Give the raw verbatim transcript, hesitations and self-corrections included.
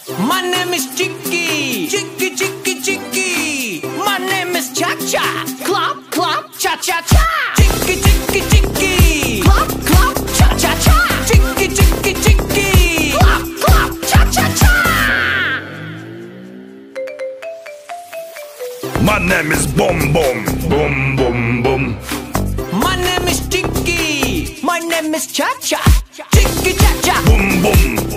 My name is Chicky, Chicky, Chicky, Chicky. My name is Cha Cha, Clop, Clop, Cha Cha Cha. Chicky, Chicky, Chicky, Clop, Clop, Cha Cha Cha. Chicky, Chicky, Chicky, Clop, Clop, Cha Cha Cha. My name is Boom Boom, Boom Boom Boom. My name is Chicky, my name is Cha Cha, Chicky Cha Cha. Boom Boom.